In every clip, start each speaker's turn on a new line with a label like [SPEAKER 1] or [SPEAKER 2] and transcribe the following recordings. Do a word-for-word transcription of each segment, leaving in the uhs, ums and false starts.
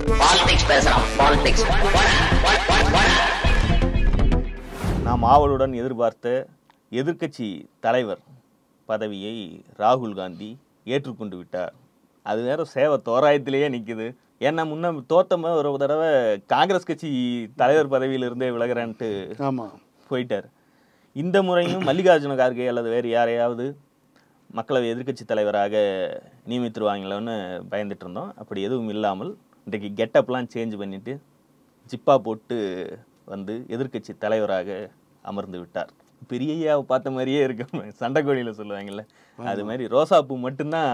[SPEAKER 1] நாம் ஆவலுடன் எதிர்பார்த்த எதிர்க்கட்சி தலைவர் பதவியை ராகுல் காந்தி ஏற்றுக்கொண்டு விட்டார். அது வேற சேவை தோராயத்திலேயே நிற்குது. ஏன்னா முன்ன தோத்தம ஒரு தடவை காங்கிரஸ் கட்சி தலைவர் பதவியிலிருந்தே விலகிறேன்ட்டு போயிட்டார். இந்த முறையும் மல்லிகார்ஜுன கார்கே அல்லது வேறு யாரையாவது மக்களவை எதிர்க்கட்சி தலைவராக நியமித்துருவாங்களோன்னு பயந்துட்டு இருந்தோம். அப்படி எதுவும் இல்லாமல் இன்றைக்கு கெட்டப்லாம் சேஞ்ச் பண்ணிட்டு ஜிப்பா போட்டு வந்து எதிர்க்கட்சி தலைவராக அமர்ந்து விட்டார். பெரியையாவை பார்த்த மாதிரியே இருக்கு, சண்டைக்கோழியில் சொல்லுவாங்கல்ல, அது மாதிரி ரோசாப்பூ மட்டும்தான்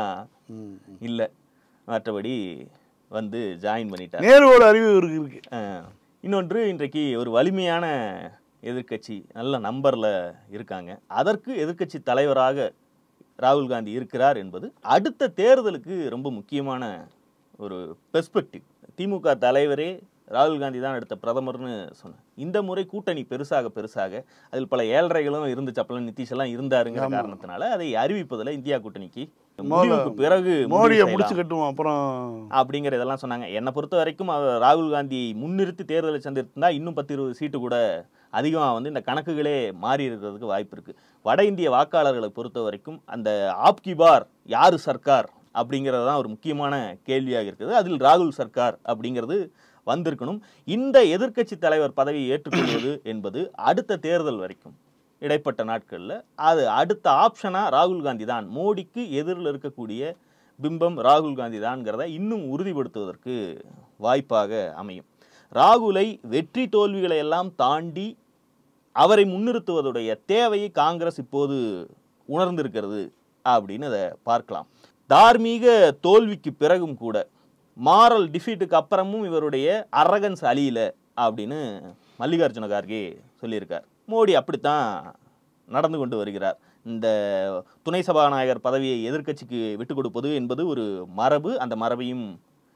[SPEAKER 1] இல்லை, மற்றபடி வந்து ஜாயின் பண்ணிட்டார்.
[SPEAKER 2] நேருவோட அறிவு இருக்கு.
[SPEAKER 1] இன்னொன்று, இன்றைக்கு ஒரு வலிமையான எதிர்க்கட்சி நல்ல நம்பர்ல இருக்காங்க. அதற்கு எதிர்க்கட்சி தலைவராக ராகுல் காந்தி இருக்கிறார் என்பது அடுத்த தேர்தலுக்கு ரொம்ப முக்கியமான ஒரு பெர்ஸ்பெக்டிவ். திமுக தலைவரே ராகுல் காந்தி தான் அடுத்த பிரதமர்னு சொன்னார். இந்த முறை கூட்டணி பெருசாக பெருசாக அதில் பல ஏழரைகளும் இருந்துச்சு. அப்பெல்லாம் நிதிஷ் எல்லாம் இருந்தாருங்கிற காரணத்தினால அதை அறிவிப்பதில் இந்தியா கூட்டணிக்கு பிறகு
[SPEAKER 2] மோடியை முடிச்சு கட்டுவோம் அப்புறம்
[SPEAKER 1] அப்படிங்கிற இதெல்லாம் சொன்னாங்க. என்னை பொறுத்த வரைக்கும் ராகுல் காந்தியை முன்னிறுத்தி தேர்தலை சந்திருந்தா இன்னும் பத்து இருபது சீட்டு கூட அதிகமாக வந்து இந்த கணக்குகளே மாறி இருக்கிறதுக்கு வாய்ப்பு இருக்கு. வட இந்திய வாக்காளர்களை பொறுத்த வரைக்கும் அந்த ஆப்கி பார் யாரு சர்க்கார் அப்படிங்கிறது தான் ஒரு முக்கியமான கேள்வியாக இருக்குது. அதில் ராகுல் சர்க்கார் அப்படிங்கிறது வந்திருக்கணும். இந்த எதிர்க்கட்சி தலைவர் பதவியை ஏற்றுக்கொள்வது என்பது அடுத்த தேர்தல் வரைக்கும் இடைப்பட்ட நாட்களில் அது அடுத்த ஆப்ஷனாக ராகுல் காந்தி தான், மோடிக்கு எதிரில் இருக்கக்கூடிய பிம்பம் ராகுல் காந்தி தான்ங்கிறத இன்னும் உறுதிப்படுத்துவதற்கு வாய்ப்பாக அமையும். ராகுலை வெற்றி தோல்விகளை எல்லாம் தாண்டி அவரை முன்னிறுத்துவதுடைய தேவையை காங்கிரஸ் இப்போது உணர்ந்திருக்கிறது அப்படின்னு அதை பார்க்கலாம். தார்மீக தோல்விக்கு பிறகும் கூட மாரல் டிஃபீட்டுக்கு அப்புறமும் இவருடைய அரகன்ஸ் அழியல அப்படின்னு மல்லிகார்ஜுன கார்கே சொல்லியிருக்கார். மோடி அப்படித்தான் நடந்து கொண்டு வருகிறார். இந்த துணை சபாநாயகர் பதவியை எதிர்க்கட்சிக்கு விட்டுக் கொடுப்பது என்பது ஒரு மரபு. அந்த மரபையும்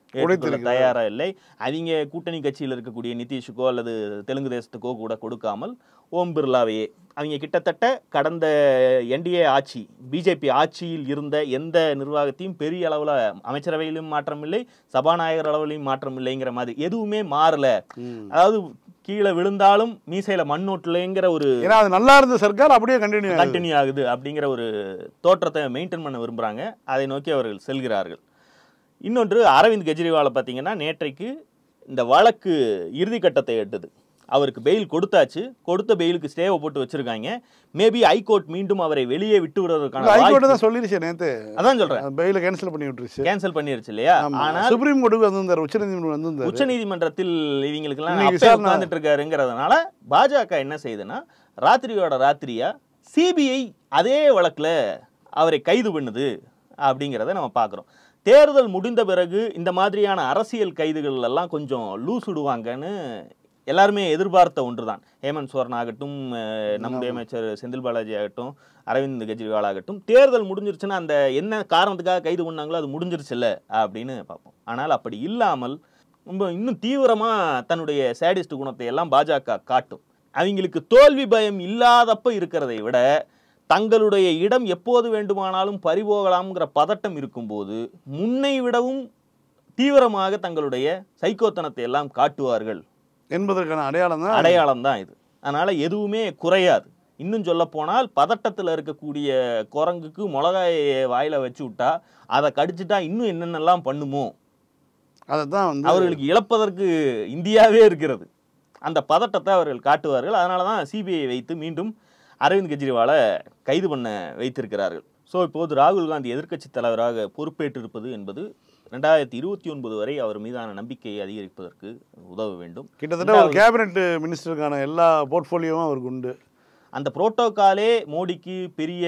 [SPEAKER 1] தயாரா இல்லை. அவங்க கூட்டணி கட்சியில் இருக்கக்கூடிய நிதிஷுக்கோ அல்லது தெலுங்கு தேசத்துக்கோ கூட கொடுக்காமல் ஓம் பிர்லாவையே, அவங்க கிட்டத்தட்ட கடந்த என்டிஏ ஆட்சி பிஜேபி ஆட்சியில் இருந்த எந்த நிர்வாகத்தையும் பெரிய அளவில் அமைச்சரவையிலும் மாற்றம் இல்லை, சபாநாயகர் அளவிலையும் மாற்றம் இல்லைங்கிற மாதிரி எதுவுமே மாறல. அதாவது கீழே விழுந்தாலும் மீசையில மண்ணோட்டலைங்கிற ஒரு
[SPEAKER 2] நல்லா இருந்த சர்க்கார் அப்படியே கண்டினியூ
[SPEAKER 1] கண்டினியூ ஆகுது அப்படிங்கிற ஒரு தோற்றத்தை மெயின்டைன் பண்ண விரும்புறாங்க. அதை நோக்கி அவர்கள் செல்கிறார்கள். இன்னொன்று, அரவிந்த் கெஜ்ரிவாலை பார்த்தீங்கன்னா நேற்றைக்கு இந்த வழக்கு இறுதி கட்டத்தை எட்டுது. அவருக்கு பெயில் கொடுத்தாச்சு. கொடுத்த பெயிலுக்கு ஸ்டேவை போட்டு வச்சிருக்காங்க. மேபி ஹைகோர்ட் மீண்டும் அவரை வெளியே விட்டு விடுறதுக்கான
[SPEAKER 2] ஹைகோர்ட் தான் சொல்லிருச்சு நேத்து.
[SPEAKER 1] அதான் சொல்றேன்,
[SPEAKER 2] பெயில கேன்சல் பண்ணி விட்டுருச்சு.
[SPEAKER 1] கேன்சல் பண்ணிருச்சு இல்லையா? ஆனா
[SPEAKER 2] சுப்ரீம் கோர்ட்டுக்கு வந்திருந்தார், உச்சநீதிமன்றம் வந்திருந்தார்.
[SPEAKER 1] உச்சநீதிமன்றத்தில் இவங்களுக்கு எல்லாம் உட்கார்ந்துட்டு இருக்காருங்கிறதுனால பாஜக என்ன செய்யுதுன்னா ராத்திரியோட ராத்திரியா சிபிஐ அதே வழக்குல அவரை கைது பண்ணுது அப்படிங்கிறத நம்ம பார்க்குறோம். தேர்தல் முடிந்த பிறகு இந்த மாதிரியான அரசியல் கைதுகள் எல்லாம் கொஞ்சம் லூஸ் விடுவாங்கன்னு எல்லாருமே எதிர்பார்த்த ஒன்று தான். ஹேமந்த் சோரன் ஆகட்டும், நம்முடைய அமைச்சர் செந்தில் பாலாஜி ஆகட்டும், அரவிந்த் கெஜ்ரிவால் ஆகட்டும், தேர்தல் முடிஞ்சிருச்சுன்னா அந்த என்ன காரணத்துக்காக கைது பண்ணாங்களோ அது முடிஞ்சிருச்சு இல்லை அப்படின்னு பார்ப்போம். ஆனால் அப்படி இல்லாமல் ரொம்ப இன்னும் தீவிரமாக தன்னுடைய சேடிஸ்ட் குணத்தை எல்லாம் பாஜக காட்டும். அவங்களுக்கு தோல்வி பயம் இல்லாதப்ப இருக்கிறதை விட தங்களுடைய இடம் எப்போது வேண்டுமானாலும் பறிபோகலாம்ங்கிற பதட்டம் இருக்கும்போது முன்னை விடவும் தீவிரமாக தங்களுடைய சைக்கோத்தனத்தை எல்லாம் காட்டுவார்கள்
[SPEAKER 2] என்பதற்கான அடையாளம் தான்
[SPEAKER 1] அடையாளம் தான் இது. அதனால எதுவுமே குறையாது. இன்னும் சொல்ல போனால் பதட்டத்தில் இருக்கக்கூடிய குரங்குக்கு மிளகாயை வாயில வச்சு விட்டா அதை கடிச்சிட்டா இன்னும் என்னென்னலாம் பண்ணுமோ
[SPEAKER 2] அதைத்தான் வந்து
[SPEAKER 1] அவர்களுக்கு இழப்பதற்கு இந்தியாவே இருக்கிறது. அந்த பதட்டத்தை அவர்கள் காட்டுவார்கள். அதனால தான் சிபிஐ வைத்து மீண்டும் அரவிந்த் கெஜ்ரிவாலை கைது பண்ண வைத்திருக்கிறார்கள். ஸோ இப்போது ராகுல் காந்தி எதிர்க்கட்சி தலைவராக பொறுப்பேற்றிருப்பது என்பது ரெண்டாயிரத்தி இருபத்தி ஒன்பது வரை அவர் மீதான நம்பிக்கையை அதிகரிப்பதற்கு உதவ வேண்டும்.
[SPEAKER 2] கிட்டத்தட்ட ஒரு கேபினெட் மினிஸ்டருக்கான எல்லா போர்ட்ஃபோலியோவும் அவருக்கு உண்டு. அந்த
[SPEAKER 1] புரோட்டோகாலே மோடிக்கு பெரிய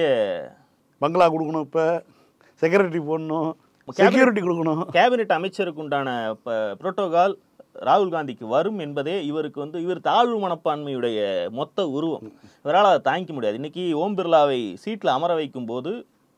[SPEAKER 2] பங்களா கொடுக்கணும், இப்போ செக்ரட்டரி போடணும், செக்யூரிட்டி கொடுக்கணும்.
[SPEAKER 1] கேபினெட் அமைச்சருக்கு உண்டான புரோட்டோகால் ராகுல் காந்திக்கு வரும் என்பதே இவருக்கு வந்து இவர் தாழ்வு மனப்பான்மையுடைய மொத்த உருவம். இவரால் அதை தாங்கிக்க முடியாது. இன்னைக்கு ஓம் பிர்லாவை சீட்டில் அமர வைக்கும் போது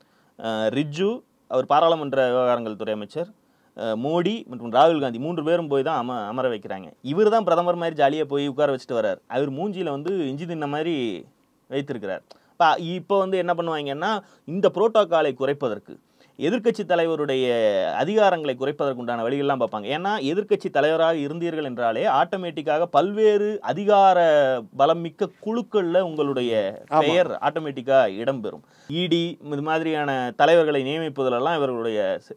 [SPEAKER 1] ரிஜ்ஜு, அவர் பாராளுமன்ற விவகாரங்கள் துறை அமைச்சர், மோடி மற்றும் ராகுல் காந்தி மூன்று பேரும் போய் தான் அம அமர வைக்கிறாங்க. இவர் தான் பிரதமர் மாதிரி ஜாலியாக போய் உட்கார வச்சுட்டு வர்றார். அவர் மூஞ்சியில் வந்து இஞ்சி தின்ன மாதிரி வைத்திருக்கிறார். இப்போ இப்போ வந்து என்ன பண்ணுவாங்கன்னா இந்த புரோட்டோகாலை குறைப்பதற்கு எதிர்க்கட்சி தலைவருடைய அதிகாரங்களை குறைப்பதற்குண்டான வழிகள்லாம் பார்ப்பாங்க. ஏன்னா எதிர்க்கட்சி தலைவராக இருந்தீர்கள் என்றாலே ஆட்டோமேட்டிக்காக பல்வேறு அதிகார பலம் மிக்க குழுக்கள்ல உங்களுடைய பெயர் ஆட்டோமேட்டிக்கா இடம்பெறும். இடி இது மாதிரியான தலைவர்களை நியமிப்பதிலெல்லாம் இவர்களுடைய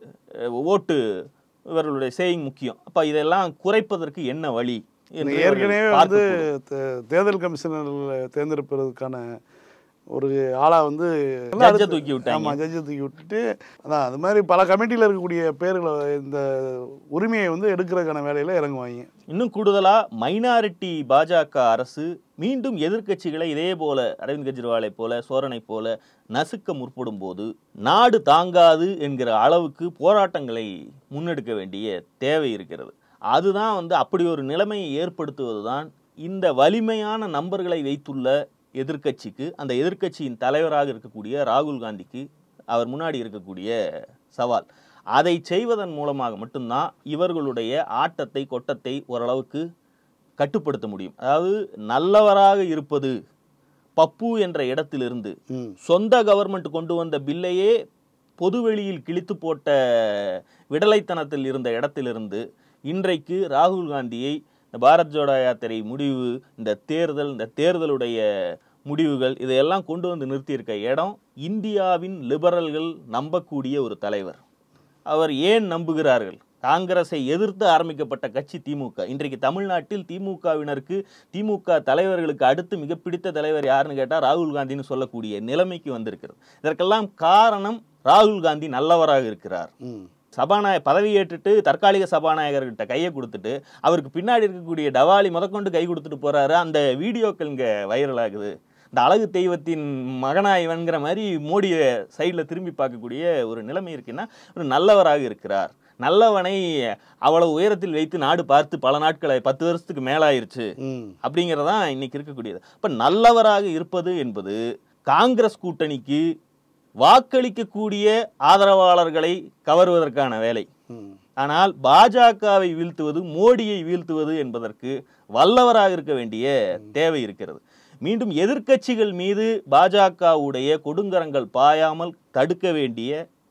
[SPEAKER 1] ஓட்டு இவர்களுடைய சேயிங் முக்கியம். அப்ப இதெல்லாம் குறைப்பதற்கு என்ன வழி?
[SPEAKER 2] ஏற்கனவே வந்து தேர்தல் கமிஷனர் தேர்ந்தெடுப்பதற்கான ஒரு ஆளா வந்து
[SPEAKER 1] ஜட்ஜை தூக்கி விட்டாங்க.
[SPEAKER 2] ஆமாம், ஜட்ஜை தூக்கி விட்டுட்டு அதான் அது மாதிரி பல கமிட்டியில் இருக்கக்கூடிய பேர்களை இந்த உரிமையை வந்து எடுக்கிறதுக்கான வேலையில் இறங்குவாங்க.
[SPEAKER 1] இன்னும் கூடுதலாக மைனாரிட்டி பாஜக அரசு மீண்டும் எதிர்க்கட்சிகளை இதே போல அரவிந்த் கெஜ்ரிவாலை போல சோரனை போல நசுக்க முற்படும் போது நாடு தாங்காது என்கிற அளவுக்கு போராட்டங்களை முன்னெடுக்க வேண்டிய தேவை இருக்கிறது. அதுதான் வந்து அப்படி ஒரு நிலைமையை ஏற்படுத்துவது தான் இந்த வலிமையான நம்பர்களை வைத்துள்ள எதிர்க்கட்சிக்கு, அந்த எதிர்க்கட்சியின் தலைவராக இருக்கக்கூடிய ராகுல் காந்திக்கு அவர் முன்னாடி இருக்கக்கூடிய சவால். அதை செய்வதன் மூலமாக மட்டும்தான் இவர்களுடைய ஆட்டத்தை கொட்டத்தை ஓரளவுக்கு கட்டுப்படுத்த முடியும். அதாவது நல்லவராக இருப்பது பப்பு என்ற இடத்திலிருந்து சொந்த கவர்மெண்ட் கொண்டு வந்த பில்லையே பொதுவெளியில் கிழித்து போட்ட விடலைத்தனத்தில் இருந்த இடத்திலிருந்து இன்றைக்கு ராகுல் காந்தியை பாரத் ஜோடோ யாத்திரை முடிவு, இந்த தேர்தல், இந்த தேர்தலுடைய முடிவுகள் இதையெல்லாம் கொண்டு வந்து நிறுத்தியிருக்க இடம் இந்தியாவின் லிபரல்கள் நம்பக்கூடிய ஒரு தலைவர். அவர் ஏன் நம்புகிறார்கள்? காங்கிரஸை எதிர்த்து ஆரம்பிக்கப்பட்ட கட்சி திமுக. இன்றைக்கு தமிழ்நாட்டில் திமுகவினருக்கு, திமுக தலைவர்களுக்கு அடுத்து மிக பிடித்த தலைவர் யாருன்னு கேட்டால் ராகுல் காந்தின்னு சொல்லக்கூடிய நிலைமைக்கு வந்திருக்கிறது. இதற்கெல்லாம் காரணம் ராகுல் காந்தி நல்லவராக இருக்கிறார். சபாநாயக பதவி ஏற்றுட்டு தற்காலிக சபாநாயகர்கிட்ட கையை கொடுத்துட்டு அவருக்கு பின்னாடி இருக்கக்கூடிய டவாலி முதற்கொண்டு கை கொடுத்துட்டு போறாரு. அந்த வீடியோக்கள் இங்கே வைரல் ஆகுது. இந்த அழகு தெய்வத்தின் மகனாய்வன்கிற மாதிரி மோடியை சைடில் திரும்பி பார்க்கக்கூடிய ஒரு நிலைமை இருக்குன்னா ஒரு நல்லவராக இருக்கிறார். நல்லவனை அவ்வளவு உயரத்தில் வைத்து நாடு பார்த்து பல நாட்களை பத்து வருஷத்துக்கு மேலாயிருச்சு அப்படிங்கிறதான் இன்னைக்கு இருக்கக்கூடியது. அப்ப நல்லவராக இருப்பது என்பது காங்கிரஸ் கூட்டணிக்கு வாக்களிக்கக்கூடிய ஆதரவாளர்களை கவருவதற்கான வேலை. ஆனால் பாஜகவை வீழ்த்துவது, மோடியை வீழ்த்துவது என்பதற்கு வல்லவராக இருக்க வேண்டிய தேவை இருக்கிறது. மீண்டும் எதிர்க்கட்சிகள் மீது பாஜகவுடைய கொடுங்கரங்கள் பாயாமல் தடுக்க வேண்டிய,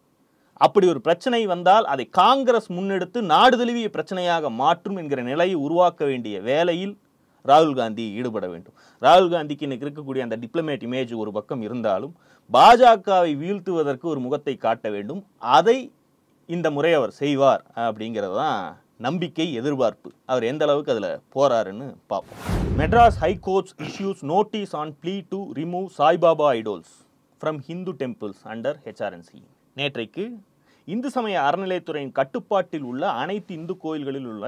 [SPEAKER 1] அப்படி ஒரு பிரச்சனை வந்தால் அதை காங்கிரஸ் முன்னெடுத்து நாடு தழுவிய பிரச்சனையாக மாற்றும் என்கிற நிலையை உருவாக்க வேண்டிய வேலையில் ராகுல் காந்தி ஈடுபட வேண்டும். ராகுல் காந்திக்கு இன்னைக்கு இருக்கக்கூடிய அந்த டிப்ளமேட் இமேஜ் ஒரு பக்கம் இருந்தாலும் பாஜகவை வீழ்த்துவதற்கு ஒரு முகத்தை காட்ட வேண்டும். அதை இந்த முறை அவர் செய்வார் அப்படிங்கிறது தான் நம்பிக்கை, எதிர்பார்ப்பு. அவர் எந்த அளவுக்கு அதில் போறாருன்னு பார்ப்போம். Madras high court issues notice on plea to remove Saibaba idols from Hindu temples under HRNC. நேற்றைக்கு இந்து சமய அறநிலையத்துறையின் கட்டுப்பாட்டில் உள்ள அனைத்து இந்து கோயில்களில் உள்ள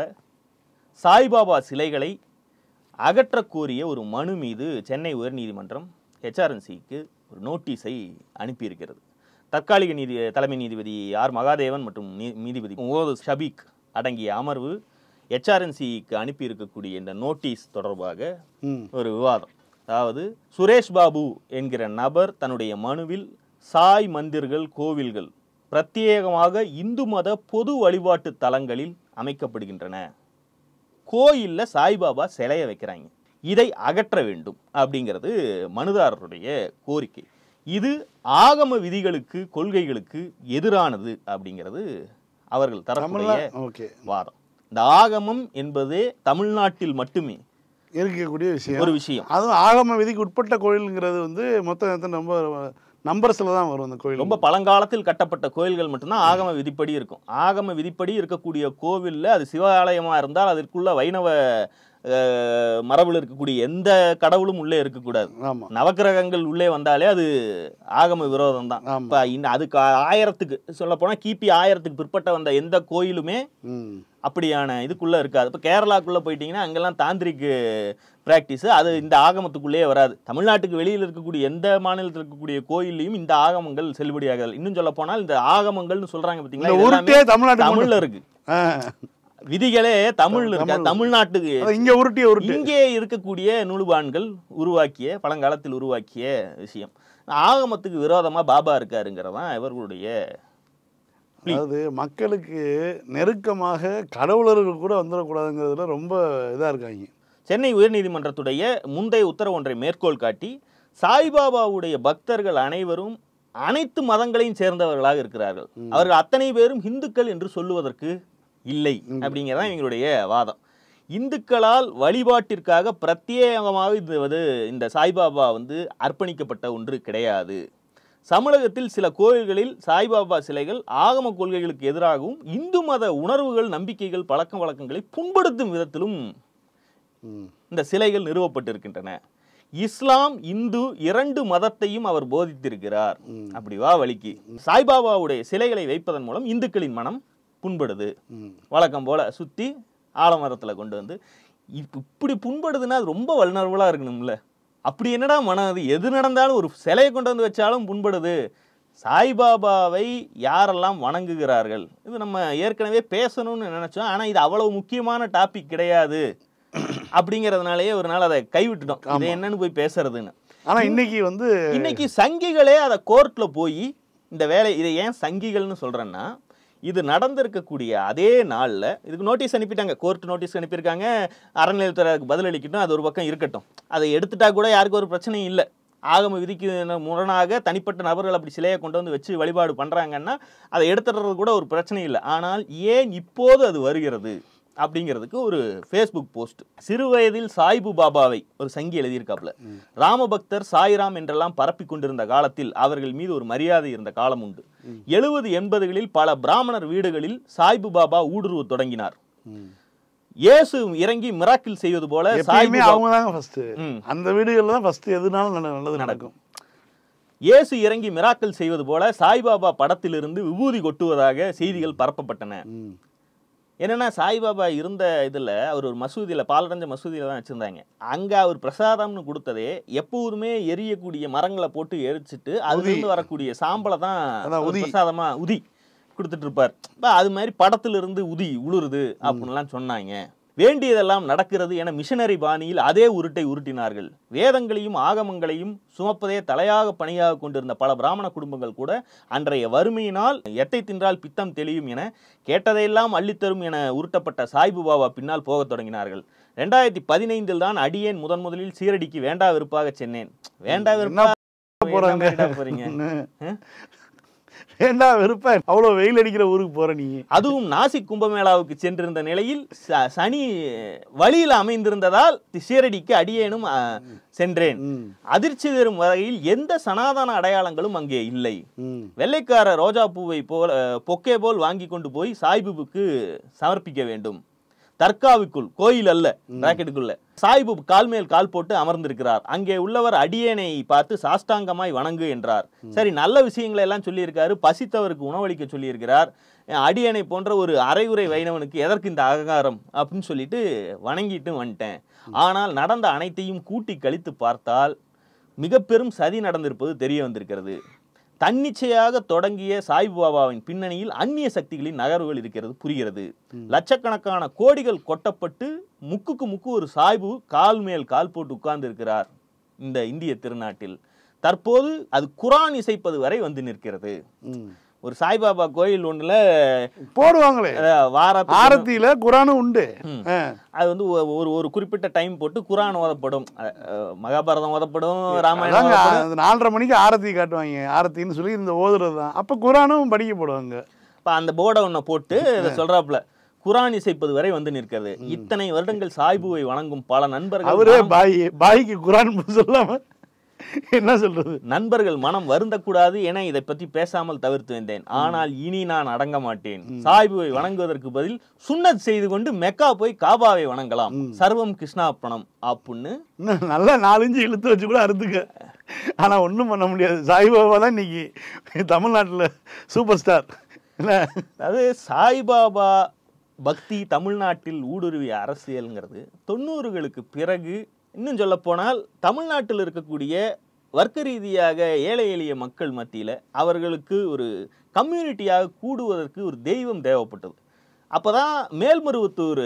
[SPEAKER 1] சாய்பாபா சிலைகளை அகற்ற கோரிய ஒரு மனு மீது சென்னை உயர்நீதிமன்றம் ஹெச்ஆர்என்சிக்கு ஒரு நோட்டீஸை அனுப்பியிருக்கிறது. தற்காலிக நீதி தலைமை நீதிபதி ஆர் மகாதேவன் மற்றும் நீதிபதி ஓது ஷபீக் அடங்கிய அமர்வு ஹெச்ஆர்என்சிக்கு அனுப்பியிருக்கக்கூடிய இந்த நோட்டீஸ் தொடர்பாக ஒரு விவாதம். அதாவது சுரேஷ் பாபு என்கிற நபர் தன்னுடைய மனுவில் சாய் மந்திர்கள், கோவில்கள் பிரத்யேகமாக இந்து மத பொது வழிபாட்டு தலங்களில் அமைக்கப்படுகின்றன, கோயில்ல சாய்பாபா சிலையை வைக்கிறாங்க, இதை அகற்ற வேண்டும் அப்படிங்கிறது மனுதாரருடைய கோரிக்கை. இது ஆகம விதிகளுக்கு, கொள்கைகளுக்கு எதிரானது அப்படிங்கிறது அவர்கள் தரக்கூடிய வாதம். இந்த ஆகமம் என்பதே தமிழ்நாட்டில் மட்டுமே
[SPEAKER 2] இருக்கக்கூடிய விஷயம்,
[SPEAKER 1] ஒரு விஷயம்.
[SPEAKER 2] அதுவும் ஆகம விதிக்கு உட்பட்ட கோயிலுங்கிறது வந்து மொத்தம் ரொம்ப நம்பர்ஸ்ல தான் வரும். அந்த கோயில்
[SPEAKER 1] ரொம்ப பழங்காலத்தில் கட்டப்பட்ட கோயில்கள் மட்டும்தான் ஆகம விதிப்படி இருக்கும். ஆகம விதிப்படி இருக்கக்கூடிய கோவில்ல அது சிவாலயமா இருந்தால் அதற்குள்ள வைணவ மரபுல இருக்கக்கூடிய எந்த கடவுளும் உள்ளே இருக்கக்கூடாது. நவக்கிரகங்கள் உள்ளே வந்தாலே அது ஆகம விரோதம் தான். இப்ப அதுக்கு ஆயிரத்துக்கு சொல்ல போனா கிபி ஆயிரத்துக்கு பிற்பட்ட வந்த எந்த கோயிலுமே அப்படியான இதுக்குள்ள இருக்காது. இப்ப கேரளாக்குள்ள போயிட்டீங்கன்னா அங்கெல்லாம் தாந்திரிக் பிராக்டிஸ், அது இந்த ஆகமத்துக்குள்ளேயே வராது. தமிழ்நாட்டுக்கு வெளியில் இருக்கக்கூடிய எந்த மாநிலத்தில் இருக்கக்கூடிய கோயிலையும் இந்த ஆகமங்கள் செல்லுபடியாகாது. இன்னும் சொல்ல போனால் இந்த ஆகமங்கள்னு சொல்றாங்க பாத்தீங்களா, தமிழ்ல இருக்கு. விதிகளே தமிழ் இருக்க, தமிழ்நாட்டுக்கு
[SPEAKER 2] இங்க உருட்டிய
[SPEAKER 1] இங்கே இருக்கக்கூடிய நூலுபான்கள் உருவாக்கிய, பழங்காலத்தில் உருவாக்கிய விஷயம். ஆகமத்துக்கு விரோதமா பாபா இருக்காருங்கிறதான் இவர்களுடைய.
[SPEAKER 2] அதாவது மக்களுக்கு நெருக்கமாக கடவுளர்கள் கூட வந்துடக்கூடாதுங்கிறதுல ரொம்ப இதா இருக்காங்க.
[SPEAKER 1] சென்னை உயர்நீதிமன்றத்துடைய முந்தைய உத்தரவு ஒன்றை மேற்கோள் காட்டி சாய்பாபாவுடைய பக்தர்கள் அனைவரும் அனைத்து மதங்களையும் சேர்ந்தவர்களாக இருக்கிறார்கள். அவர்கள் அத்தனை பேரும் இந்துக்கள் என்று சொல்லுவதற்கு இல்லை அப்படிங்கிறதான் எங்களுடைய வாதம். இந்துக்களால் வழிபாட்டிற்காக பிரத்யேகமாக இது வந்து இந்த சாய்பாபா வந்து அர்ப்பணிக்கப்பட்ட ஒன்று கிடையாது. தமிழகத்தில் சில கோயில்களில் சாய்பாபா சிலைகள் ஆகம கொள்கைகளுக்கு எதிராகவும் இந்து மத உணர்வுகள், நம்பிக்கைகள், பழக்க வழக்கங்களை புண்படுத்தும் விதத்திலும் இந்த சிலைகள் நிறுவப்பட்டிருக்கின்றன. இஸ்லாம், இந்து இரண்டு மதத்தையும் அவர் போதித்திருக்கிறார். அப்படி வா வழிக்கு சாய்பாபாவுடைய சிலைகளை வைப்பதன் மூலம் இந்துக்களின் மனம் புண்படுது. வழக்கம் போல சுத்தி ஆலமரத்துல கொண்டு வந்து இப்படி புண்படுதுன்னா அது ரொம்ப வல்னரபுளா இருக்கணும்ல. அப்படி என்னடா மனம், அது எது நடந்தாலும் ஒரு சிலையை கொண்டு வந்து வச்சாலும் புண்படுது. சாய்பாபாவை யாரெல்லாம் வணங்குகிறார்கள், இது நம்ம ஏற்கனவே பேசணும்னு நினைச்சோம். ஆனா இது அவ்வளவு முக்கியமான டாபிக் கிடையாது அப்படிங்கறதுனாலயே ஒரு நாள் அதை கைவிட்டுட்டோம். இது என்னன்னு போய் பேசுறதுன்னு.
[SPEAKER 2] ஆனா இன்னைக்கு வந்து
[SPEAKER 1] இன்னைக்கு சங்கிகளே அதை கோர்ட்ல போய் இந்த வேலை, இதை ஏன் சங்கிகள்னு சொல்றேன்னா, இது நடந்திருக்கக்கூடிய அதே நாளில் இதுக்கு நோட்டீஸ் அனுப்பிட்டாங்க, கோர்ட் நோட்டீஸ் அனுப்பியிருக்காங்க. அறநிலையத்துறைக்கு பதிலளிக்கட்டும், அது ஒரு பக்கம் இருக்கட்டும். அதை எடுத்துட்டா கூட யாருக்கும் ஒரு பிரச்சனையும் இல்லை. ஆகம விதிக்கு முரணாக தனிப்பட்ட நபர்கள் அப்படி சிலையை கொண்டு வந்து வச்சு வழிபாடு பண்ணுறாங்கன்னா அதை எடுத்துடுறது கூட ஒரு பிரச்சனை இல்லை. ஆனால் ஏன் இப்போது அது வருகிறது அப்படிங்கிறதுக்கு ஒரு ஃபேஸ்புக் போஸ்ட். சிறு வயதில் சாய்பு பாபாவை ஒரு சங்கி எழுதியிருக்காப்புல. ராமபக்தர், சாய்ராம் என்றெல்லாம் பரப்பி கொண்டிருந்த காலத்தில் அவர்கள் மீது ஒரு மரியாதை இருந்த காலம் உண்டு. எழுபது எண்பதுகளில் பல பிராமணர் வீடுகளில் சாய்பு பாபா ஊடுருவ தொடங்கினார். இயேசு இறங்கி மிராக்கிள் செய்வது போல
[SPEAKER 2] சாய்பு அவங்க தான் ஃபர்ஸ்ட், அந்த வீடுகள்ல தான் ஃபர்ஸ்ட் எதுனாலும் நல்லது நடக்கும்.
[SPEAKER 1] இயேசு இறங்கி மிராக்கிள் செய்வது போல சாய்பாபா படத்திலிருந்து விபூதி கொட்டுவதாக செய்திகள் பரப்பப்பட்டன. என்னன்னா, சாய்பாபா இருந்த இதில் அவர் ஒரு மசூதியில், பாலடைஞ்ச மசூதியில் தான் வச்சுருந்தாங்க. அங்கே அவர் பிரசாதம்னு கொடுத்ததே எப்போதுமே எரியக்கூடிய மரங்களை போட்டு எரிச்சிட்டு அதுலேருந்து வரக்கூடிய சாம்பலை தான் பிரசாதமாக உதி கொடுத்துட்டு இருப்பார். இப்போ அது மாதிரி படத்திலிருந்து உதி உளுருது அப்படின்லாம் சொன்னாங்க. வேண்டியதெல்லாம் நடக்கிறது என மிஷனரி பாணியில் அதே உருட்டை உருட்டினார்கள். வேதங்களையும் ஆகமங்களையும் சுமப்பதே தலையாக பணியாக கொண்டிருந்த பல பிராமண குடும்பங்கள் கூட அன்றைய வறுமையினால் எத்தை தின்றால் பித்தம் தெளியும் என கேட்டதையெல்லாம் அள்ளித்தரும் என உருட்டப்பட்ட சாய்பு பாபா பின்னால் போகத் தொடங்கினார்கள். ரெண்டாயிரத்தி பதினைந்தில் தான் அடியேன் முதன் முதலில் சீரடிக்கு வேண்டா வெறுப்பாக சென்னேன். வேண்டா வெறுப்பா போறீங்க,
[SPEAKER 2] வேண்டா வெறுப்ப அவ்வளவு வெயில் அடிக்கிற ஊருக்கு போற நீ.
[SPEAKER 1] அதுவும் நாசிக் கும்பமேளாவுக்கு சென்றிருந்த நிலையில் சனி வழியில் அமைந்திருந்ததால் சீரடிக்கு அடியேனும் சென்றேன். அதிர்ச்சி தரும் வகையில் எந்த சனாதன அடையாளங்களும் அங்கே இல்லை. வெள்ளைக்கார ரோஜா பூவை போல் பொக்கே போல் வாங்கி கொண்டு போய் சாய்புக்கு சமர்ப்பிக்க வேண்டும். தர்காவுக்குள், கோயில் அல்ல, ராக்கெட்டுக்குள்ள சாய்பு கால் மேல் கால் போட்டு அமர்ந்திருக்கிறார். அங்கே உள்ளவர் அடியேனை பார்த்து சாஷ்டாங்கமாய் வணங்கு என்றார். சரி, நல்ல விஷயங்களை எல்லாம் சொல்லியிருக்காரு. பசித்தவருக்கு உணவளிக்க சொல்லியிருக்கிறார். அடியேனை போன்ற ஒரு அரைகுறை வைணவனுக்கு எதற்கு இந்த அகங்காரம் அப்படின்னு சொல்லிட்டு வணங்கிட்டு வந்துட்டேன். ஆனால் நடந்த அனைத்தையும் கூட்டி கழித்து பார்த்தால் மிக பெரும் சதி நடந்திருப்பது தெரிய வந்திருக்கிறது. தன்னிச்சையாக தொடங்கிய சாய்பாபாவின் பின்னணியில் அந்நிய சக்திகளின் நகர்வுகள் இருக்கிறது புரிகிறது. லட்சக்கணக்கான கோடிகள் கொட்டப்பட்டு முக்குக்கு முக்கு ஒரு சாய்பு கால் மேல் கால் போட்டு உட்கார்ந்து இருக்கிறார் இந்த இந்திய திருநாட்டில். தற்போது அது குரான் இசைப்பது வரை வந்து நிற்கிறது. ஒரு சாய்பாபா கோயில் ஒண்ணுல
[SPEAKER 2] போடுவாங்களே ஆரத்தியில குரானும் உண்டு.
[SPEAKER 1] அது வந்து ஒரு ஒரு குறிப்பிட்ட டைம் போட்டு குரான் ஓதப்படும், மகாபாரதம் ஓதப்படும், ராமாயணம்.
[SPEAKER 2] நாலரை மணிக்கு ஆரத்தி காட்டுவாங்க, ஆரத்தின்னு சொல்லி இந்த ஓதுறது தான். அப்ப குரானும் படிக்கப்படுவாங்க.
[SPEAKER 1] இப்ப அந்த போர்டை ஒன்ன போட்டு இதை சொல்றாப்புல குரான் இசைப்பது வரை வந்து நிற்கிறது. இத்தனை வருடங்கள் சாய்புவை வணங்கும் பல நண்பர்கள்,
[SPEAKER 2] அவரே பாய் பாய்க்கு குரான் சொல்லாம என்ன சொல்றது,
[SPEAKER 1] நண்பர்கள் மனம் வருந்தக்கூடாது என இதை பற்றி பேசாமல் தவிர்த்து வந்தேன். ஆனால் இனி நான் அடங்க மாட்டேன். சாய்புவை வணங்குவதற்கு பதில் சுன்னத் செய்து கொண்டு மெக்கா போய் காபாவை வணங்கலாம். சர்வம் கிருஷ்ணார்ப்பணம் அப்படின்னு
[SPEAKER 2] நல்லா நாலஞ்சு இழுத்து வச்சு கூட அறுத்துக்க. ஆனா ஒன்றும் பண்ண முடியாது. சாய்பாபா தான் இன்னைக்கு தமிழ்நாட்டில் சூப்பர் ஸ்டார்.
[SPEAKER 1] அதாவது சாய்பாபா பக்தி தமிழ்நாட்டில் ஊடுருவிய அரசியல்ங்கிறது தொண்ணூறுகளுக்கு பிறகு, இன்னும் சொல்ல போனால் தமிழ்நாட்டில் இருக்கக்கூடிய வர்க்க ரீதியாக ஏழை எளிய மக்கள் மத்தியில் அவர்களுக்கு ஒரு கம்யூனிட்டியாக கூடுவதற்கு ஒரு தெய்வம் தேவைப்பட்டது. அப்போதான் மேல்மருவத்தூர்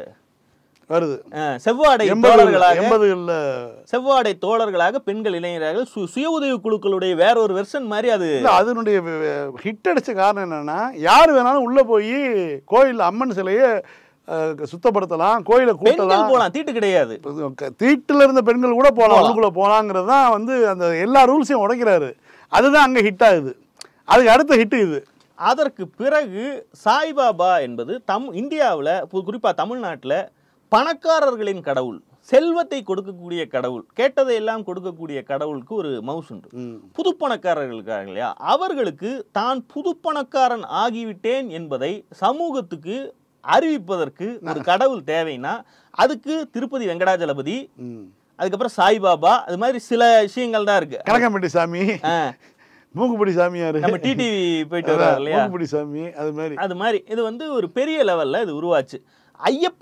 [SPEAKER 2] வருது.
[SPEAKER 1] செவ்வாடை தோழர்களாக செவ்வாடை தோழர்களாக பெண்கள் இளைஞர்கள் சுய உதவி குழுக்களுடைய வேற ஒரு வெர்ஷன் மாதிரி அது
[SPEAKER 2] அதனுடைய ஹிட் அடிச்ச காரணம் என்னன்னா, யார் வேணாலும் உள்ள போய் கோயில் அம்மன் சிலையை சுத்தப்படுத்தலாம், கோயிலை கூட்டலாம்,
[SPEAKER 1] போலாம், தீட்டு கிடையாது.
[SPEAKER 2] தீட்டுல இருந்த பெண்கள் கூட போகலாம், உள்ளுக்குள்ள போலாங்கிறது தான் வந்து அந்த எல்லா ரூல்ஸையும் உடைக்கிறாரு. அதுதான் அங்கே ஹிட் ஆகுது. அதுக்கு அடுத்த ஹிட்டு இது.
[SPEAKER 1] அதற்கு பிறகு சாய்பாபா என்பது தம் இந்தியாவில் குறிப்பாக தமிழ்நாட்டில் பணக்காரர்களின் கடவுள், செல்வத்தை கொடுக்கக்கூடிய கடவுள், கேட்டதை எல்லாம் கொடுக்கக்கூடிய கடவுளுக்கு ஒரு மவுஸ் உண்டு. புது பணக்காரர்களுக்காக இல்லையா, அவர்களுக்கு தான் புது பணக்காரன் ஆகிவிட்டேன் என்பதை சமூகத்துக்கு அறிவிப்பதற்கு ஒரு கடவுள் தேவைன்னா அதுக்கு திருப்பதி வெங்கடாஜலபதி, அதுக்கப்புறம் சாய்பாபா, அது மாதிரி சில விஷயங்கள் தான் இருக்கு.
[SPEAKER 2] கனகம்பட்டி சாமி, மூக்குப்படி சாமியாரு,
[SPEAKER 1] நம்ம டிடிவி போயிட்டு வர்றாரு இல்லையா,
[SPEAKER 2] மூக்குப்படி சாமி, அது மாதிரி
[SPEAKER 1] அது மாதிரி இது வந்து ஒரு பெரிய லெவல்ல இது உருவாச்சு. ஐயப்ப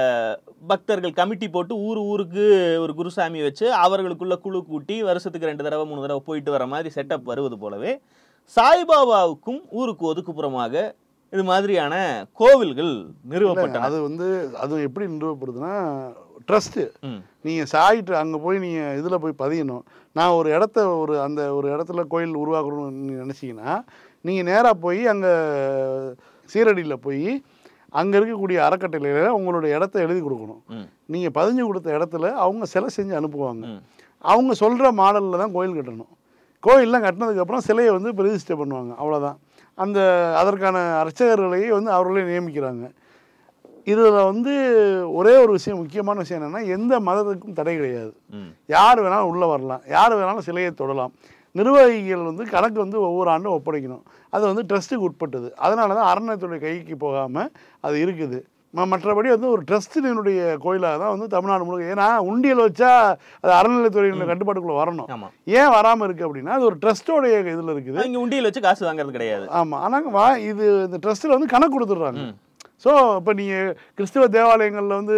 [SPEAKER 1] பக்தர்கள் கமிட்டி போட்டு ஊர் ஊருக்கு ஒரு குருசாமி வச்சு அவர்களுக்குள்ள குழு கூட்டி வருஷத்துக்கு ரெண்டு தடவை மூணு தடவை போயிட்டு வர மாதிரி செட்டப் வருவது போலவே சாய்பாபாவுக்கும் ஊருக்கு ஒதுக்குப்புறமாக இது மாதிரியான கோவில்கள் நிறுவப்பட்டன.
[SPEAKER 2] அது வந்து அது எப்படி நிறுவப்படுதுன்னா ட்ரஸ்ட்டு. நீங்கள் சாயிட்டு அங்கே போய் நீங்கள் இதில் போய் பதியணும். நான் ஒரு இடத்த ஒரு அந்த ஒரு இடத்துல கோயில் உருவாக்கணும்னு நினச்சிங்கன்னா நீங்கள் நேராக போய் அங்கே சீரடியில் போய் அங்கே இருக்கக்கூடிய அறக்கட்டளையில் உங்களுடைய இடத்த எழுதி கொடுக்கணும். நீங்கள் பதிஞ்சு கொடுத்த இடத்துல அவங்க சிலை செஞ்சு அனுப்புவாங்க. அவங்க சொல்கிற மாடலில் தான் கோயில் கட்டணும். கோயிலெலாம் கட்டினதுக்கப்புறம் சிலையை வந்து ரெஜிஸ்டர் பண்ணுவாங்க, அவ்வளோதான். அந்த அதற்கான அர்ச்சகர்களையே வந்து அவர்களே நியமிக்கிறாங்க. இதில் வந்து ஒரே ஒரு விஷயம், முக்கியமான விஷயம் என்னென்னா, எந்த மதத்துக்கும் தடை கிடையாது. யார் வேணாலும் உள்ளே வரலாம், யார் வேணாலும் சிலையை தொடலாம். நிர்வாகிகள் வந்து கணக்கு வந்து ஒவ்வொரு ஆண்டும் ஒப்படைக்கணும். அது வந்து ட்ரஸ்ட்டுக்கு உட்பட்டது. அதனால தான் அறநிலையத்துறை கைக்கு போகாமல் அது இருக்குது. மற்றபடி வந்து ஒரு ட்ரஸ்டினுடைய கோயிலாக தான் வந்து தமிழ்நாடு முழுக்க. ஏன்னா உண்டியல் வச்சா அது அறநிலையத்துறையினுடைய கட்டுப்பாட்டுக்குள்ளே வரணும். ஏன் வராமல் இருக்குது அப்படின்னா அது ஒரு ட்ரஸ்ட்டோடைய இதில் இருக்குது.
[SPEAKER 1] இங்கே உண்டியல் வச்சு காசு வாங்குறது கிடையாது.
[SPEAKER 2] ஆமாம், ஆனால் வா இது இந்த ட்ரஸ்ட்டில் வந்து கணக்கு கொடுத்துட்றாங்க. ஸோ இப்போ நீங்கள் கிறிஸ்துவ தேவாலயங்களில் வந்து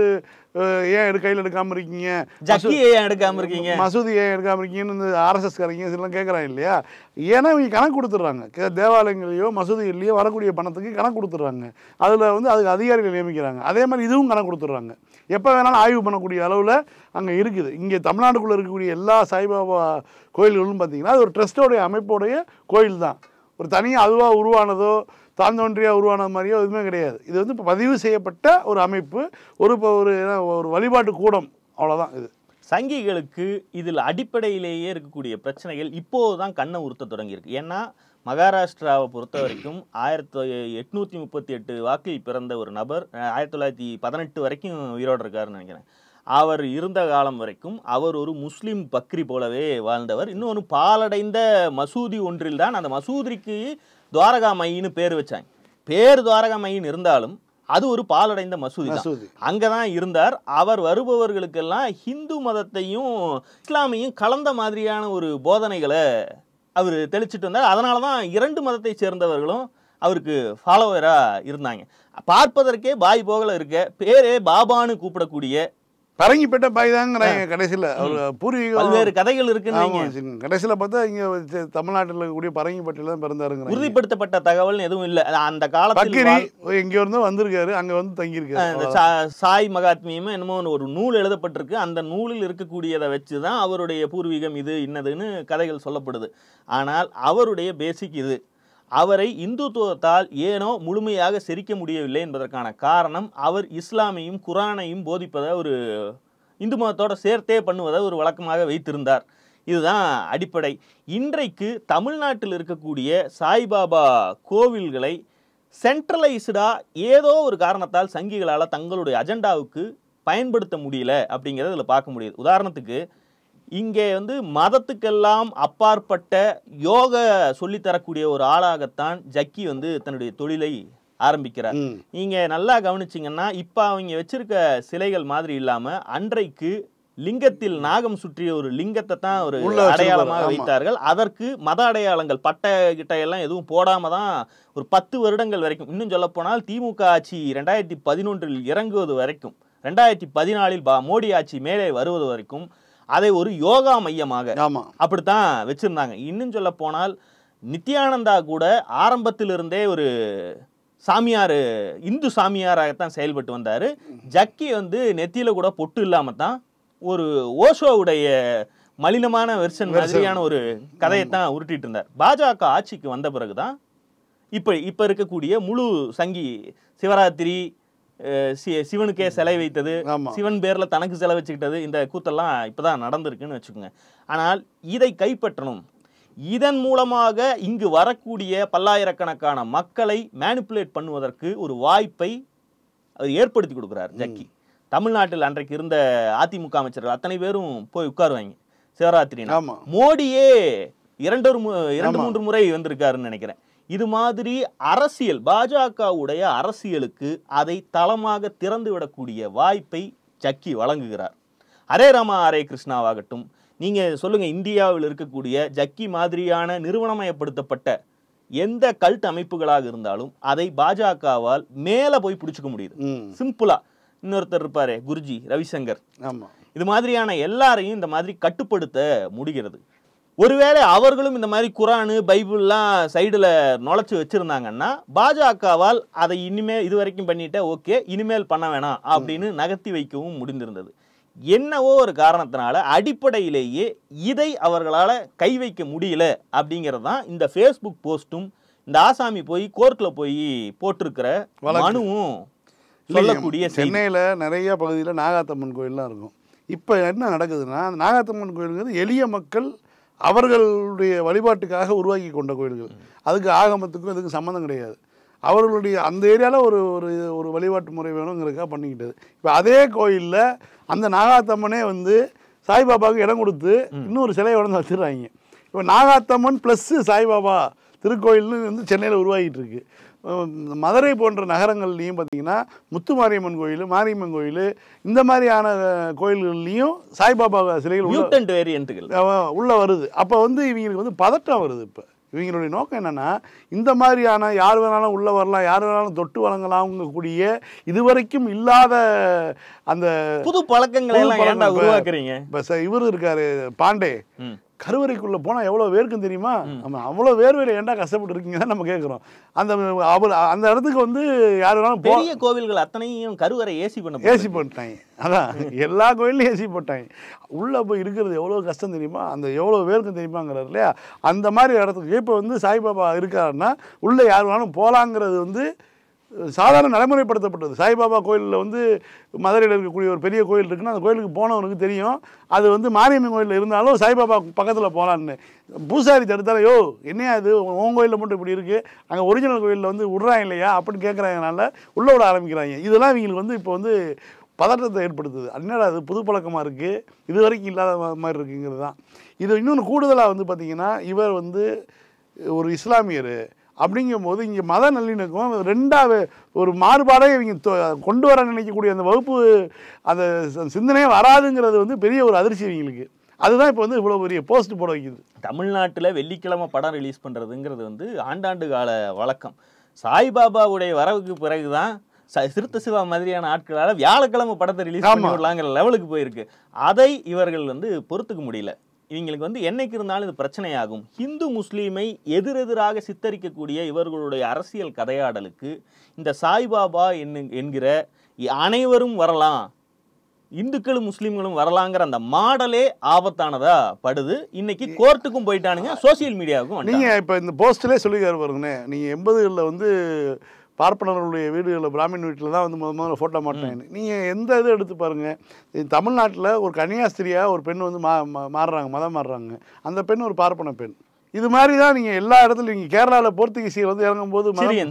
[SPEAKER 2] ஏன் எடு கையில் எடுக்காமல் இருக்கீங்க,
[SPEAKER 1] ஏன் எடுக்காமல் இருக்கீங்க,
[SPEAKER 2] மசூதி ஏன் எடுக்காமல் இருக்கீங்கன்னு இந்த ஆர்எஸ்எஸ் காரங்க இதெல்லாம் கேட்குறாங்க இல்லையா. ஏன்னா இவங்க கணக்கு கொடுத்துட்றாங்க. தேவாலயங்களையோ மசூதிகள்லையோ வரக்கூடிய பணத்துக்கு கணக்கு கொடுத்துட்றாங்க. அதில் வந்து அதுக்கு அதிகாரிகள் நியமிக்கிறாங்க. அதே மாதிரி இதுவும் கணக்கு கொடுத்துட்றாங்க. எப்போ வேணாலும் ஆய்வு பண்ணக்கூடிய அளவில் அங்கே இருக்குது. இங்கே தமிழ்நாட்டுக்குள்ளே இருக்கக்கூடிய எல்லா சாய்பாபா கோயில்களும் பார்த்தீங்கன்னா அது ஒரு ட்ரஸ்ட்டோடைய அமைப்போடைய கோயில் தான். ஒரு தனியாக அதுவாக உருவானதோ தாந்தோன்றியாக உருவான மாதிரியோ எதுவுமே கிடையாது. இது வந்து இப்போ பதிவு செய்யப்பட்ட ஒரு அமைப்பு, ஒரு ஒரு ஒரு வழிபாட்டு கூடம், அவ்வளோதான். இது
[SPEAKER 1] சங்கிகளுக்கு இதில் அடிப்படையிலேயே இருக்கக்கூடிய பிரச்சனைகள் இப்போது தான் கண்ணை உறுத்த தொடங்கியிருக்கு. ஏன்னா மகாராஷ்டிராவை பொறுத்த வரைக்கும் ஆயிரத்தி எட்நூற்றி முப்பத்தி எட்டு வாக்கில் பிறந்த ஒரு நபர் ஆயிரத்தி தொள்ளாயிரத்தி பதினெட்டு வரைக்கும் உயிரோடு இருக்காருன்னு நினைக்கிறேன். அவர் இருந்த காலம் வரைக்கும் அவர் ஒரு முஸ்லீம் பக்ரி போலவே வாழ்ந்தவர். இன்னொன்று பாலடைந்த மசூதி ஒன்றில் தான், அந்த மசூதிக்கு துவாரகா மையின்னு பேர் வச்சாங்க. பேர் துவாரகா மையின் இருந்தாலும் அது ஒரு பாலடைந்த மசூதி தான். அங்கதான் இருந்தார். அவர் வருபவர்களுக்கெல்லாம் ஹிந்து மதத்தையும் இஸ்லாமையும் கலந்த மாதிரியான ஒரு போதனைகளை அவர் தெளிச்சிட்டு வந்தார். அதனாலதான் இரண்டு மதத்தை சேர்ந்தவர்களும் அவருக்கு ஃபாலோவரா இருந்தாங்க. பார்ப்பதற்கே பாய் போகல இருக்க, பேரே பாபான்னு கூப்பிடக்கூடிய
[SPEAKER 2] பரங்கிப்பட்ட பாய் தாங்கிறாங்க. கடைசியில் அவர் பூர்வீகம்
[SPEAKER 1] பல்வேறு கதைகள் இருக்குன்னு
[SPEAKER 2] கடைசியில் பார்த்தா இங்கே தமிழ்நாட்டில் இருக்கக்கூடிய பரங்கிப்பட்டியில் தான் பிறந்தாருங்க.
[SPEAKER 1] உறுதிப்படுத்தப்பட்ட தகவல் எதுவும் இல்லை. அந்த காலத்தில்
[SPEAKER 2] எங்கே இருந்தோ வந்திருக்காரு, அங்கே வந்து தங்கியிருக்காரு.
[SPEAKER 1] சாய் மகாத்மியமும் என்னமோ ஒரு நூல் எழுதப்பட்டிருக்கு. அந்த நூலில் இருக்கக்கூடியதை வச்சு தான் அவருடைய பூர்வீகம் இது இன்னதுன்னு கதைகள் சொல்லப்படுது. ஆனால் அவருடைய பேசிக் இது. அவரை இந்துத்துவத்தால் ஏனோ முழுமையாக செரிக்க முடியவில்லை என்பதற்கான காரணம் அவர் இஸ்லாமையும் குரானையும் போதிப்பதை ஒரு இந்து மதத்தோட சேர்த்தே பண்ணுவதை ஒரு வழக்கமாக வைத்திருந்தார். இதுதான் அடிப்படை. இன்றைக்கு தமிழ்நாட்டில் இருக்கக்கூடிய சாய்பாபா கோவில்களை சென்ட்ரலைஸ்டாக ஏதோ ஒரு காரணத்தால் சங்கிகளால் தங்களுடைய அஜெண்டாவுக்கு பயன்படுத்த முடியல அப்படிங்கிறத இதில் பார்க்க முடியுது. உதாரணத்துக்கு இங்கே வந்து மதத்துக்கெல்லாம் அப்பாற்பட்ட யோக சொல்லித்தரக்கூடிய ஒரு ஆளாகத்தான் ஜக்கி வந்து தன்னுடைய தொழிலை ஆரம்பிக்கிறார். நீங்க நல்லா கவனிச்சிங்கன்னா இப்போ அவங்க வச்சிருக்க சிலைகள் மாதிரி இல்லாம அன்றைக்கு லிங்கத்தில் நாகம் சுற்றிய ஒரு லிங்கத்தை தான் ஒரு அடையாளமாக வைத்தார்கள். அதற்கு மத அடையாளங்கள் பட்டை கிட்ட எல்லாம் எதுவும் போடாம தான் ஒரு பத்து வருடங்கள் வரைக்கும், இன்னும் சொல்ல போனால் திமுக ஆட்சி ரெண்டாயிரத்தி பதினொன்றில் இறங்குவது வரைக்கும், ரெண்டாயிரத்தி பதினாலில் மோடி ஆட்சி மேலே வருவது வரைக்கும் அதை ஒரு யோகா மையமாக அப்படித்தான் வச்சிருந்தாங்க. இன்னும் சொல்ல போனால் நித்யானந்தா கூட ஆரம்பத்திலிருந்தே ஒரு சாமியார், இந்து சாமியாராகத்தான் செயல்பட்டு வந்தார். ஜக்கி வந்து நெத்தியில கூட பொட்டு இல்லாம தான் ஒரு ஓஷோவுடைய மலினமான வெர்ஷன் மாதிரியான ஒரு கதையைத்தான் உருட்டிட்டு இருந்தார். பாஜக ஆட்சிக்கு வந்த பிறகுதான் இப்ப இப்ப இருக்கக்கூடிய முழு சங்கி சிவராத்திரி, சிவனுக்கே சிலை வைத்தது, சிவன் பேர்ல தனக்கு சிலை வச்சுக்கிட்டது, இந்த கூத்தெல்லாம் இப்பதான் நடந்திருக்குன்னு வச்சுக்கோங்க. ஆனால் இதை கைப்பற்றணும், இதன் மூலமாக இங்கு வரக்கூடிய பல்லாயிரக்கணக்கான மக்களை மேனிப்புலேட் பண்ணுவதற்கு ஒரு வாய்ப்பை அவர் ஏற்படுத்தி கொடுக்குறார் ஜக்கி. தமிழ்நாட்டில் அன்றைக்கு இருந்த அதிமுக அமைச்சர்கள் அத்தனை பேரும் போய் உட்காருவாங்க சிவராத்திரி. மோடியே இரண்டு இரண்டு மூன்று முறை வந்திருக்காருன்னு நினைக்கிறேன். இது மாதிரி அரசியல் பாஜகவுடைய அரசியலுக்கு அதை தளமாக திறந்து விடக்கூடிய வாய்ப்பை ஜக்கி வழங்குகிறார். ஹரே ராமா ஹரே கிருஷ்ணாவாகட்டும், நீங்க சொல்லுங்க, இந்தியாவில் இருக்கக்கூடிய ஜக்கி மாதிரியான நிறுவனமயப்படுத்தப்பட்ட எந்த கல்ட் அமைப்புகளாக இருந்தாலும் அதை பாஜகவால் மேல போய் பிடிச்சுக்க முடியுது சிம்பிளா. இன்னொருத்தர் இருப்பாரு குருஜி ரவிசங்கர், இது மாதிரியான எல்லாரையும் இந்த மாதிரி கட்டுப்படுத்த முடிகிறது. ஒருவேளை அவர்களும் இந்த மாதிரி குரானு பைபிள்லாம் சைடுல நுழைச்சு வச்சிருந்தாங்கன்னா பாஜகவால் அதை இனிமேல் இது வரைக்கும் பண்ணிட்ட ஓகே இனிமேல் பண்ண வேணாம் அப்படின்னு நகர்த்தி வைக்கவும் முடிந்திருந்தது. என்னவோ ஒரு காரணத்தினால அடிப்படையிலேயே இதை அவர்களால் கை வைக்க முடியல அப்படிங்கிறது தான் இந்த ஃபேஸ்புக் போஸ்ட்டும் இந்த ஆசாமி போய் கோர்ட்ல போய் போட்டிருக்கிற மனுவும் சொல்லக்கூடிய.
[SPEAKER 2] சென்னையில் நிறைய பகுதியில் நாகாத்தம்மன் கோயில்லாம் இருக்கும். இப்போ என்ன நடக்குதுன்னா, நாகாத்தம்மன் கோயிலுங்கிறது எளிய மக்கள் அவர்களுடைய வழிபாட்டுக்காக உருவாக்கி கொண்ட கோயில்கள். அதுக்கு ஆகமத்துக்கும் இதுக்கு சம்மந்தம் கிடையாது. அவர்களுடைய அந்த ஏரியாவில் ஒரு ஒரு ஒரு வழிபாட்டு முறை வேணுங்கிறதுக்காக பண்ணிக்கிட்டது. இப்போ அதே கோயிலில் அந்த நாகாத்தம்மனே வந்து சாய்பாபாவுக்கு இடம் கொடுத்து இன்னொரு சிலையை உடனே வச்சுடுறாங்க. இப்போ நாகாத்தம்மன் ப்ளஸ்ஸு சாய்பாபா திருக்கோயில்னு வந்து சென்னையில் உருவாகிட்டு இருக்கு. மதுரை போன்ற நகரங்கள்லையும் பார்த்தீங்கன்னா முத்துமாரியம்மன் கோயில், மாரியம்மன் கோயில், இந்த மாதிரியான கோயில்கள்லையும் சாய்பாபா சிலைகள் உள்ள வருது. அப்போ வந்து இவங்களுக்கு வந்து பதட்டம் வருது. இப்போ இவங்களுடைய நோக்கம் என்னன்னா, இந்த மாதிரியான யார் வேணாலும் உள்ள வரலாம், யார் வேணாலும் தொட்டு வழங்கலாம்ங்கக்கூடிய இதுவரைக்கும் இல்லாத அந்த
[SPEAKER 1] புது பழக்கங்களை உருவாக்குறீங்க.
[SPEAKER 2] இப்போ இவர் இருக்காரு பாண்டே, கருவறைக்குள்ள போனா எவ்வளவு வேர்க்கும் தெரியுமா? நம்ம அவ்வளவு வேர்வையில ஏன்டா கஷ்டப்பட்டு இருக்கீங்க நம்ம கேட்கிறோம். அந்த அவர் அந்த இடத்துக்கு வந்து யார் வேணாலும்
[SPEAKER 1] பெரிய கோவில்கள் அத்தனையும் கருவறை ஏசி பண்ண
[SPEAKER 2] ஏசி பண்ணிட்டாங்க. அதான் எல்லா கோயிலையும் ஏசி போட்டாங்க. உள்ள போய் இருக்கிறது எவ்வளவு கஷ்டம் தெரியுமா, அந்த எவ்வளவு வேர்க்கும் தெரியுமாங்கிறார் இல்லையா? அந்த மாதிரி இடத்துக்கு இப்போ வந்து சாய்பாபா இருக்காருன்னா உள்ள யார் வேணாலும் போலாங்கிறது வந்து சாதாரண நடைமுறைப்படுத்தப்பட்டது. சாய்பாபா கோயிலில் வந்து மதுரையில் இருக்கக்கூடிய ஒரு பெரிய கோயில் இருக்குன்னா அந்த கோயிலுக்கு போனவனுக்கு தெரியும் அது வந்து மாரியம்மன் கோயிலில் இருந்தாலும் சாய்பாபா பக்கத்தில் போகலான்னு. பூசாரி தடுத்தாலும் யோ என்னையா இது உன் கோயிலில் மட்டும் இப்படி இருக்குது, அங்கே ஒரிஜினல் கோயிலில் வந்து விட்றாங்க இல்லையா அப்படின்னு கேட்குறாங்கனால உள்ளே விட ஆரம்பிக்கிறாங்க. இதெல்லாம் இவங்களுக்கு வந்து இப்போ வந்து பதட்டத்தை ஏற்படுத்துது. என்னடா அது புது பழக்கமாக இருக்குது, இது வரைக்கும் இல்லாத மாதிரி இருக்குங்கிறது தான். இது இன்னொன்று கூடுதலாக வந்து பார்த்திங்கன்னா, இவர் வந்து ஒரு இஸ்லாமியர் அப்படிங்கும் போது இங்கே மத நல்லிணக்கம் ரெண்டாவது ஒரு மாறுபாடே இவங்க கொண்டு வர நினைக்கக்கூடிய அந்த வகுப்பு அந்த சிந்தனையே வராதுங்கிறது வந்து பெரிய ஒரு அதிர்ச்சி இவங்களுக்கு. அதுதான் இப்போ வந்து இவ்வளோ பெரிய போஸ்ட் போட வைக்குது.
[SPEAKER 1] தமிழ்நாட்டில் வெள்ளிக்கிழமை படம் ரிலீஸ் பண்ணுறதுங்கிறது வந்து ஆண்டாண்டு கால வழக்கம். சாய்பாபாவுடைய வரவுக்கு பிறகுதான் சிறுத்த சிவா மாதிரியான ஆட்களால் வியாழக்கிழமை படத்தை ரிலீஸ் பண்ணலாங்கிற லெவலுக்கு போயிருக்கு. அதை இவர்கள் வந்து பொறுத்துக்க முடியல. இவங்களுக்கு வந்து என்னைக்கு இருந்தாலும் இது பிரச்சனையாகும். ஹிந்து முஸ்லீமை எதிரெதிராக சித்தரிக்கக்கூடிய இவர்களுடைய அரசியல் கதையாடலுக்கு இந்த சாய்பாபா என்ன என்கிற அனைவரும் வரலாம், இந்துக்களும் முஸ்லீம்களும் வரலாங்கிற அந்த மாடலே ஆபத்தானதா படுது. இன்னைக்கு கோர்ட்டுக்கும் போயிட்டானுங்க, சோசியல் மீடியாவுக்கும்.
[SPEAKER 2] நீங்க இப்ப இந்த போஸ்ட்லேயே சொல்லிக்காரு பாருங்கண்ணே, நீங்க எண்பதுகளில் வந்து பார்ப்பனர்களுடைய வீடுகளில் பிராமின் வீட்டில் தான் வந்து முத முதல்ல ஃபோட்டோ மாட்டாங்க. நீங்கள் எந்த இது எடுத்து பாருங்கள், தமிழ்நாட்டில் ஒரு கன்னியாஸ்திரியாக ஒரு பெண் வந்து மா மாறுறாங்க மதம் மாறுறாங்க. அந்த பெண் ஒரு பார்ப்பன பெண். இது மாதிரி தான் நீங்கள் எல்லா இடத்துலையும் நீங்கள் கேரளாவில் போர்த்துகீசியர் வந்து இறங்கும்போது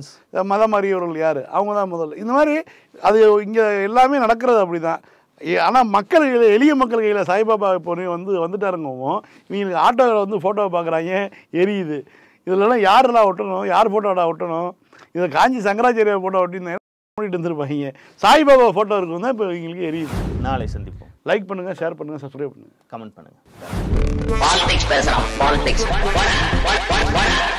[SPEAKER 2] மதம் மாறியவர்கள் யார், அவங்க தான் முதல்ல. இந்த மாதிரி அது இங்கே எல்லாமே நடக்கிறது அப்படி தான். ஆனால் மக்கள் கையில், எளிய மக்கள் கையில் சாய்பாபா இப்போ வந்து வந்துட்டாருங்கவும் இவங்களுக்கு ஆட்டோவில் வந்து ஃபோட்டோவை பார்க்குறாங்க, எரியுது. இதிலலாம் யாரெல்லாம் ஒட்டணும், யார் ஃபோட்டோடா ஒட்டணும், இதை காஞ்சி சங்கராச்சாரியா ஃபோட்டோ ஒட்டின்னு மூடிட்டு வந்துருப்பாங்க. சாய்பாபா ஃபோட்டோ இருக்கும் தான் இப்போ எங்களுக்கு எரியுது.
[SPEAKER 1] நாளை சந்திப்போம்.
[SPEAKER 2] லைக் பண்ணுங்கள், ஷேர் பண்ணுங்கள், சப்ஸ்கிரைப் பண்ணுங்கள்,
[SPEAKER 1] கமெண்ட் பண்ணுங்கள்.